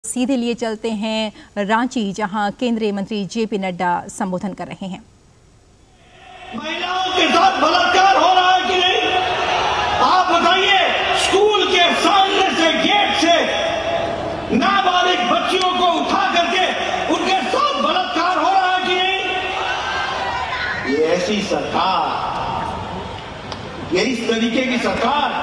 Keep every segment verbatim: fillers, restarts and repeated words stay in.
सीधे लिए चलते हैं रांची, जहां केंद्रीय मंत्री जेपी नड्डा संबोधन कर रहे हैं। महिलाओं के साथ बलात्कार हो रहा है कि नहीं? आप बताइए। स्कूल के सामने से, गेट से नाबालिग बच्चियों को उठा करके उनके साथ बलात्कार हो रहा है कि नहीं? ये ऐसी सरकार, ये इस तरीके की सरकार,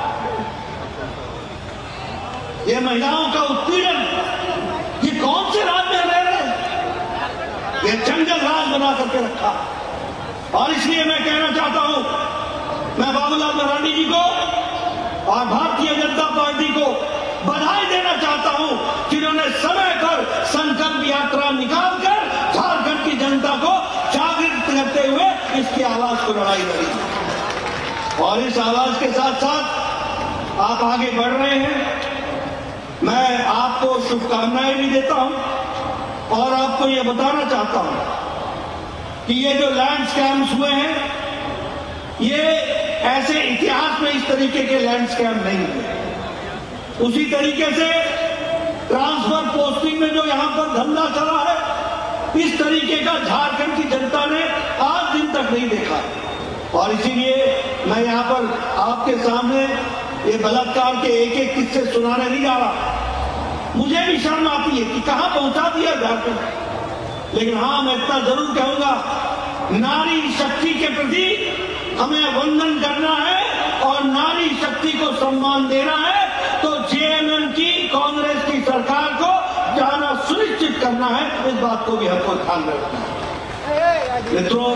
ये महिलाओं का उत्पीड़न, ये कौन से राज में रह रहे हैं? ये जंगल राज बना करके रखा। और इसलिए मैं कहना चाहता हूं, मैं बाबूलाल मरांडी जी को और भारतीय जनता पार्टी को बधाई देना चाहता हूं, जिन्होंने समय पर संकल्प यात्रा निकालकर झारखंड की जनता को जागृत करते हुए इसकी आवाज को लड़ाई लड़ी। और इस आवाज के साथ साथ आप आगे बढ़ रहे हैं। मैं आपको शुभकामनाएं भी देता हूं और आपको यह बताना चाहता हूं कि ये जो लैंड स्कैम्स हुए हैं, ये ऐसे इतिहास में इस तरीके के लैंड स्कैम नहीं हुए। उसी तरीके से ट्रांसफर पोस्टिंग में जो यहां पर धंधा चला है, इस तरीके का झारखंड की जनता ने आज दिन तक नहीं देखा। और इसीलिए मैं यहां पर आपके सामने ये बलात्कार के एक एक किस्से सुनाने नहीं जा रहा। मुझे भी शर्म आती है कि कहां पहुंचा दिया झारखंड। लेकिन हां, मैं इतना जरूर कहूंगा, नारी शक्ति के प्रति हमें वंदन करना है और नारी शक्ति को सम्मान देना है। तो जेएमएम की, कांग्रेस की सरकार को जाना सुनिश्चित करना है, इस बात को भी हमको ध्यान रखना है। मित्रों,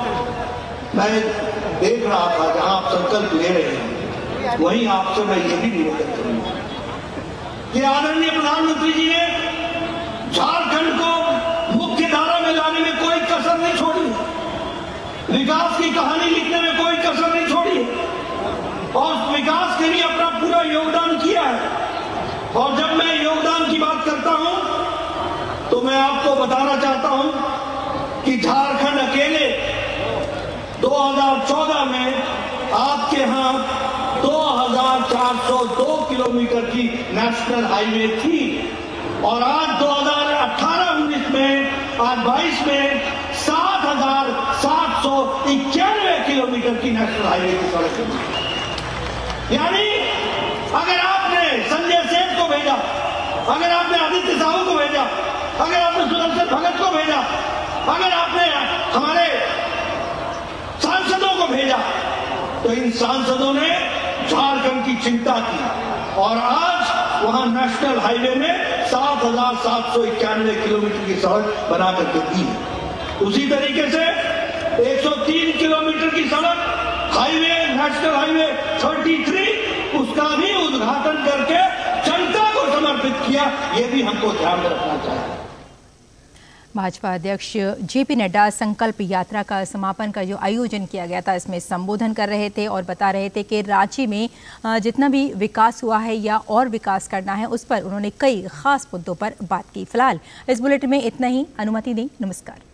मैं देख रहा था जहां आप संकल्प ले रहे हैं, वहीं आपसे मैं ये भी निवेदन करूंगा कि आदरणीय प्रधानमंत्री जी ने झारखंड को मुख्य धारा में लाने में कोई कसर नहीं छोड़ी, विकास की कहानी लिखने में कोई कसर नहीं छोड़ी और विकास के लिए अपना पूरा योगदान किया है। और जब मैं योगदान की बात करता हूं तो मैं आपको बताना चाहता हूं कि झारखंड अकेले दो हज़ार चौदह में आपके यहां दो हज़ार चार सौ दो किलोमीटर की नेशनल हाईवे थी और आज दो हज़ार अठारह उन्नीस में, आज बाईस में सात हजार सात सौ इक्यानवे किलोमीटर की नेशनल हाईवे की सड़क है। यानी अगर आपने संजय सेठ को भेजा, अगर आपने आदित्य साहू को भेजा, अगर आपने सुदर्शन भगत को भेजा, अगर आपने हमारे सांसदों को भेजा, तो इन सांसदों ने झारखंड की चिंता की और आज वहां नेशनल हाईवे में सात हजार सात सौ इक्यानवे किलोमीटर की सड़क बना करके दी है। उसी तरीके से एक सौ तीन किलोमीटर की सड़क हाईवे, नेशनल हाईवे तैंतीस, उसका भी उद्घाटन करके जनता को समर्पित किया। ये भी हमको ध्यान में रखना चाहिए। भाजपा अध्यक्ष जेपी नड्डा संकल्प यात्रा का समापन का जो आयोजन किया गया था, इसमें संबोधन कर रहे थे और बता रहे थे कि रांची में जितना भी विकास हुआ है या और विकास करना है, उस पर उन्होंने कई खास मुद्दों पर बात की। फिलहाल इस बुलेटिन में इतना ही। अनुमति दें, नमस्कार।